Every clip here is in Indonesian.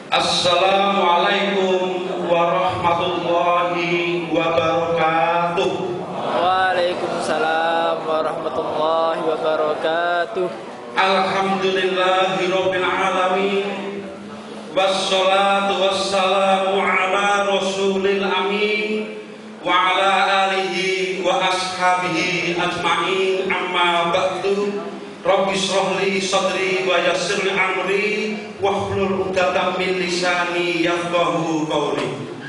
Assalamualaikum warahmatullahi wabarakatuh. Waalaikumsalam warahmatullahi wabarakatuh. Alhamdulillahirabbil alamin. Wassalatu wassalamu ala rasulil amin wa ala alihi wa ashabihi ajma'in, amma ba'du. Rabbi shrah li sadri wa yassir li amri wahlul 'uqdatam min lisani yafqahu qawli.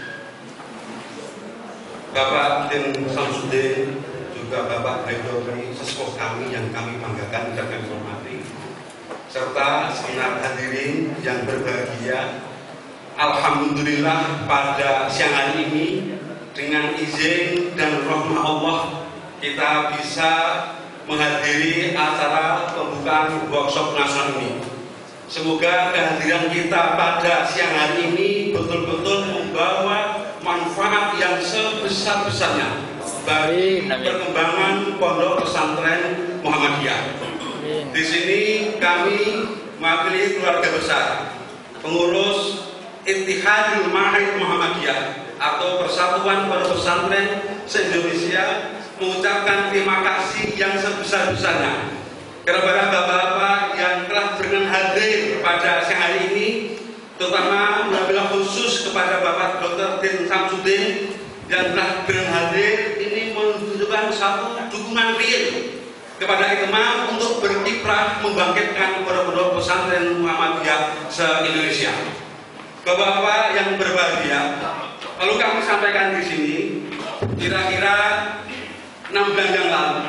Bapak Din Samsudin, juga Bapak Direktur sesepuh kami yang kami banggakan dan kami hormati, serta segenap hadirin yang berbahagia. Alhamdulillah pada siang hari ini dengan izin dan rahmat Allah kita bisa menghadiri acara pembukaan workshop nasional ini. Semoga kehadiran kita pada siang hari ini betul-betul membawa manfaat yang sebesar-besarnya bagi perkembangan Pondok Pesantren Muhammadiyah. Di sini kami mewakili keluarga besar pengurus Ittihadul Ma'ahid Muhammadiyah atau Persatuan Pondok Pesantren se-Indonesia mengucapkan terima kasih yang sebesar-besarnya kepada bapak-bapak yang telah berkenan hadir pada siang hari ini, terutama wabillahi khusus kepada Bapak Dr. Din Samsudin yang telah berkenan hadir. Ini menunjukkan satu dukungan real kepada imam untuk berkiprah membangkitkan pondok pesantren Muhammadiyah se-Indonesia. Bapak-bapak yang berbahagia, lalu kami sampaikan di sini, kira-kira 6 bulan yang lalu,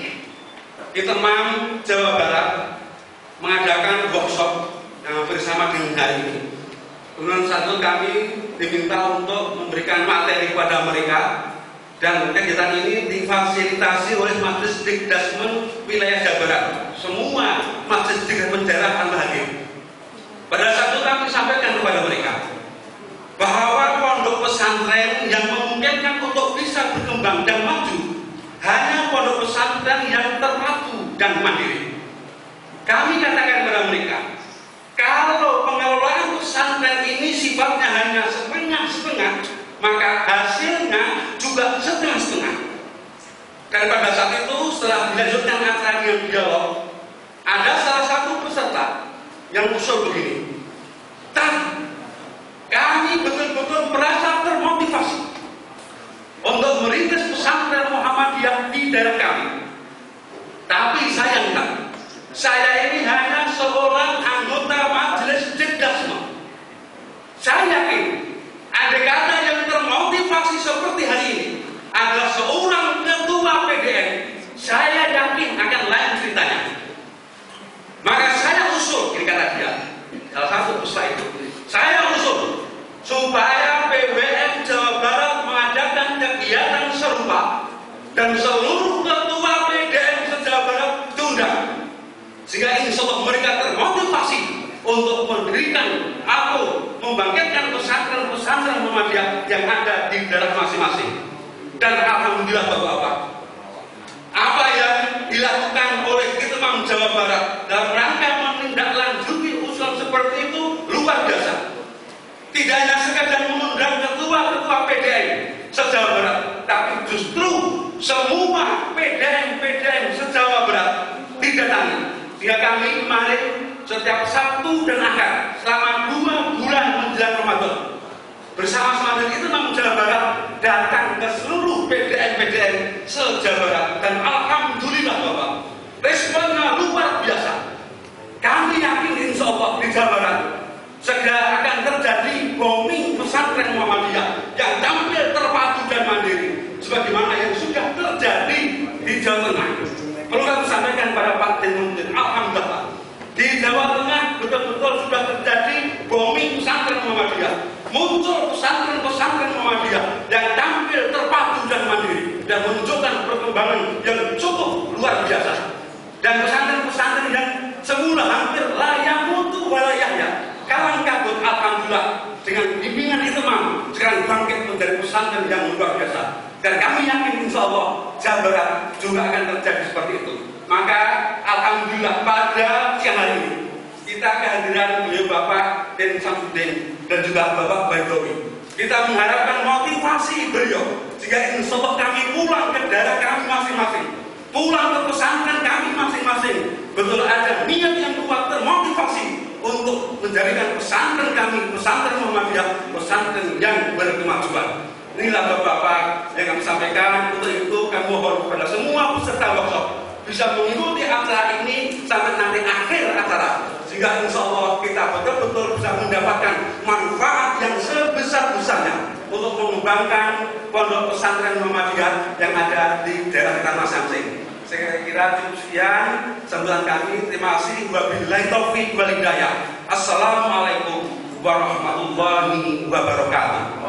Itemam Jawa Barat mengadakan workshop yang bersama dengan hari ini. Kemudian satu kami diminta untuk memberikan materi kepada mereka, dan kegiatan ini difasilitasi oleh Majelis Dikdasmen Wilayah Jawa Barat. Semua Majelis Dikdasmen daerah akan hadir. Pada saat itu kami sampaikan kepada mereka bahwa pondok pesantren yang memungkinkan untuk bisa berkembang dan maju hanya pondok pesantren yang terpadu dan mandiri. Kami katakan kepada mereka, kalau pengelolaan pesantren ini sifatnya hanya setengah-setengah, maka hasilnya juga setengah-setengah. Karena pada saat itu setelah dilanjutkan acara yang dialog, ada salah satu peserta yang usul begini, kami betul-betul merasa termotivasi untuk merintis pesantren Muhammadiyah di daerah kami. Tapi sayangnya, saya ini hanya seorang anggota Majelis Dikdasmen. Saya yakin, andai kata yang termotivasi seperti hari ini adalah seorang ketua PDN, saya yakin akan lain ceritanya. Maka saya usul, ini kata dia, salah satu peserta itu, saya usul supaya PWN Jawa Barat mengadakan kegiatan serupa dan seluruh ketua PDN se-Jawa Barat diundang, sehingga insya Allah mereka termotivasi untuk mendirikan atau membangkitkan pesantren-pesantren Muhammadiyah yang ada di daerah masing-masing. Dan alhamdulillah Bapak-bapak, apa yang dilakukan oleh Itemam Jawa Barat dalam rangka menindaklanjuti usulan seperti itu luar biasa. Tidak hanya sekedar mengundang ketua-ketua PDN se-Jawa Barat, tapi justru semua PDN se-Jawa Barat didatangi. Sehingga kami kemarin setiap Sabtu dan Ahad selama 2 bulan menjelang Ramadan bersama-sama dengan Itemam Jawa Barat datang ke seluruh PDN se-Jawa Barat, dan alhamdulillah Bapak, responnya luar biasa. Kami yakin insya Allah di Jawa Barat segera akan terjadi booming pesantren Muhammadiyah yang tampil terpadu dan mandiri, sebagaimana yang sudah terjadi di Jawa Tengah. Perlu kami sampaikan pada Pak Din, alhamdulillah di Jawa Tengah betul-betul sudah terjadi booming pesantren Muhammadiyah, muncul pesantren-pesantren Muhammadiyah yang tampil terpadu dan mandiri dan menunjukkan perkembangan yang cukup luar biasa. Dan pesantren-pesantren yang semula hampir layak mutu walayahnya kalang kabut, alhamdulillah dengan bimbingan Itemam sekarang bangkit menjadi pesantren yang luar biasa. Dan kami yakin insya Allah Jawa Barat juga akan terjadi seperti itu. Maka alhamdulillah pada siang hari ini kita kehadiran beliau Bapak Den Samsudin dan juga Bapak Baidowi. Kita mengharapkan motivasi beliau jika insya Allah kami pulang ke daerah kami masing-masing, pulang ke pesantren kami masing-masing, betul ada niat yang kuat termotivasi untuk menjadikan pesantren kami, pesantren Muhammadiyah, pesantren yang berkemajuan. Inilah Bapak-Bapak yang kami sampaikan. Untuk itu kami mohon kepada semua peserta workshop bisa mengikuti acara ini sampai nanti akhir acara, sehingga insya Allah kita betul-betul bisa mendapatkan manfaat yang sebesar-besarnya untuk mengembangkan pondok pesantren Muhammadiyah yang ada di daerah kita masing-masing. Saya kira cukup sekian sambutan kami. Terima kasih. Wabillahi taufiq wal hidayah. Assalamualaikum warahmatullahi wabarakatuh.